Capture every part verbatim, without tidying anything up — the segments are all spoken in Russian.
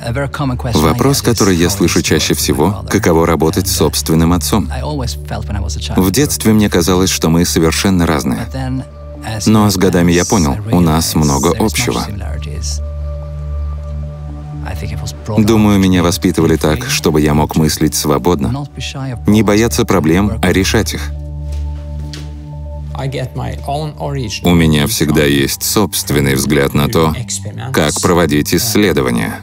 Вопрос, который я слышу чаще всего — каково работать с собственным отцом? В детстве мне казалось, что мы совершенно разные. Но с годами я понял, у нас много общего. Думаю, меня воспитывали так, чтобы я мог мыслить свободно, не бояться проблем, а решать их. У меня всегда есть собственный взгляд на то, как проводить исследования.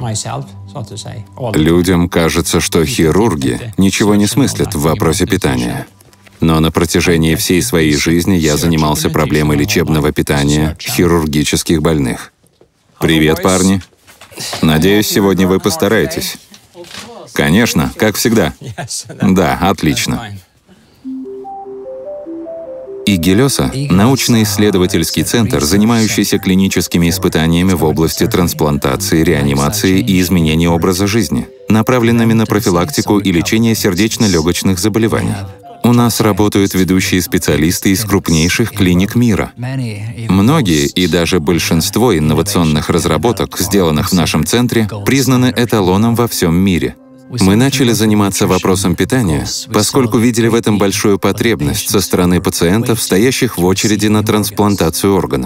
Людям кажется, что хирурги ничего не смыслят в вопросе питания. Но на протяжении всей своей жизни я занимался проблемой лечебного питания хирургических больных. Привет, парни. Надеюсь, сегодня вы постараетесь. Конечно, как всегда. Да, отлично. ИГелёса — научно-исследовательский центр, занимающийся клиническими испытаниями в области трансплантации, реанимации и изменения образа жизни, направленными на профилактику и лечение сердечно-легочных заболеваний. У нас работают ведущие специалисты из крупнейших клиник мира. Многие и даже большинство инновационных разработок, сделанных в нашем центре, признаны эталоном во всем мире. Мы начали заниматься вопросом питания, поскольку видели в этом большую потребность со стороны пациентов, стоящих в очереди на трансплантацию органов.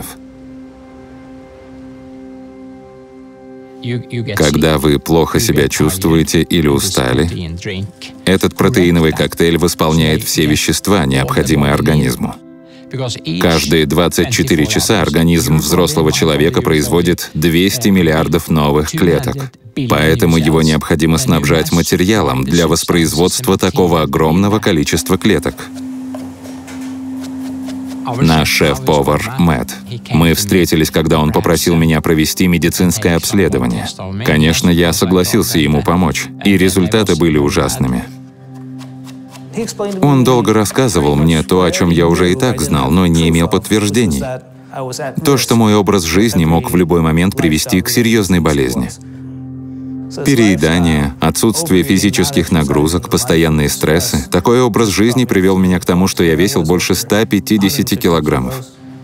Когда вы плохо себя чувствуете или устали, этот протеиновый коктейль восполняет все вещества, необходимые организму. Каждые двадцать четыре часа организм взрослого человека производит двести миллиардов новых клеток. Поэтому его необходимо снабжать материалом для воспроизводства такого огромного количества клеток. Наш шеф-повар Мэтт. Мы встретились, когда он попросил меня провести медицинское обследование. Конечно, я согласился ему помочь, и результаты были ужасными. Он долго рассказывал мне то, о чем я уже и так знал, но не имел подтверждений. То, что мой образ жизни мог в любой момент привести к серьезной болезни. Переедание, отсутствие физических нагрузок, постоянные стрессы. Такой образ жизни привел меня к тому, что я весил больше ста пятидесяти килограммов.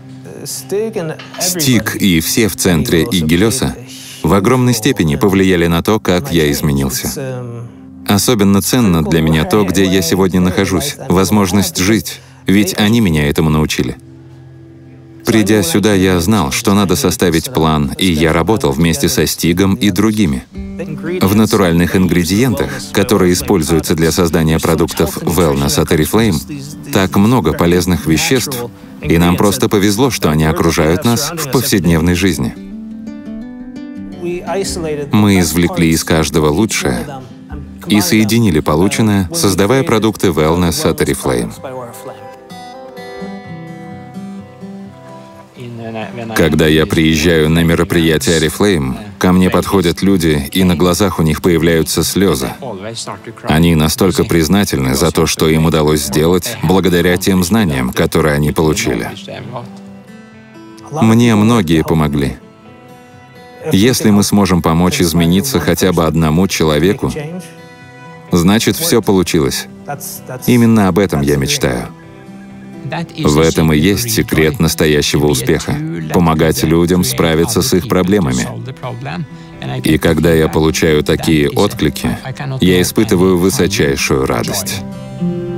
Стик и все в центре ИГелёса в огромной степени повлияли на то, как я изменился. Особенно ценно для меня то, где я сегодня нахожусь, возможность жить, ведь они меня этому научили. Придя сюда, я знал, что надо составить план, и я работал вместе со Стигом и другими. В натуральных ингредиентах, которые используются для создания продуктов Wellness от Oriflame, так много полезных веществ, и нам просто повезло, что они окружают нас в повседневной жизни. Мы извлекли из каждого лучшее и соединили полученное, создавая продукты Wellness от Oriflame. Когда я приезжаю на мероприятие Oriflame, ко мне подходят люди, и на глазах у них появляются слезы. Они настолько признательны за то, что им удалось сделать, благодаря тем знаниям, которые они получили. Мне многие помогли. Если мы сможем помочь измениться хотя бы одному человеку, значит, все получилось. Именно об этом я мечтаю. В этом и есть секрет настоящего успеха — помогать людям справиться с их проблемами. И когда я получаю такие отклики, я испытываю высочайшую радость.